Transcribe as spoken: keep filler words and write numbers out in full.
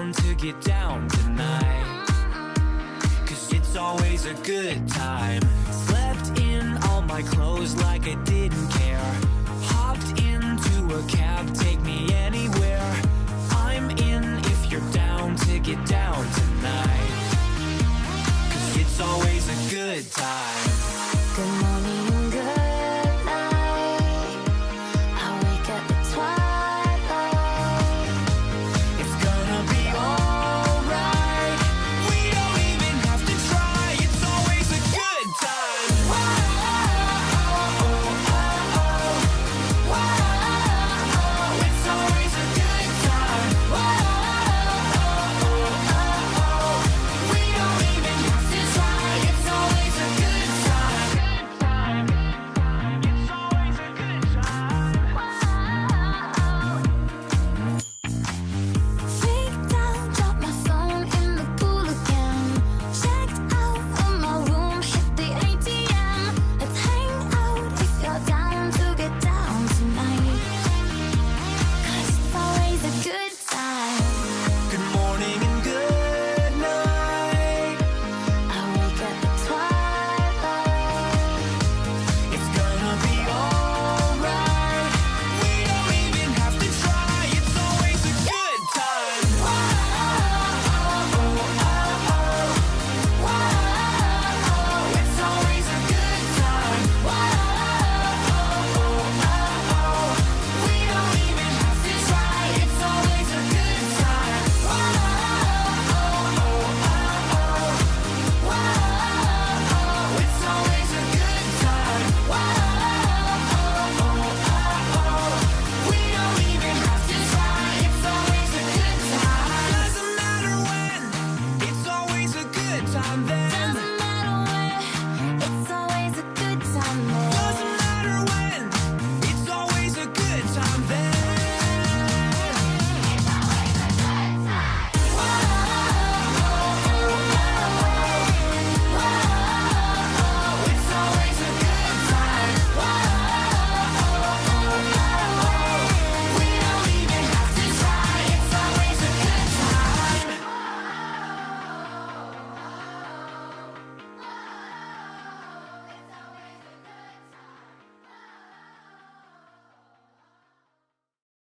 down to get down tonight, 'cause it's always a good time. Slept in all my clothes like I didn't care. Hopped into a cab, take me anywhere. I'm in if you're down to get down tonight, 'cause it's always a good time.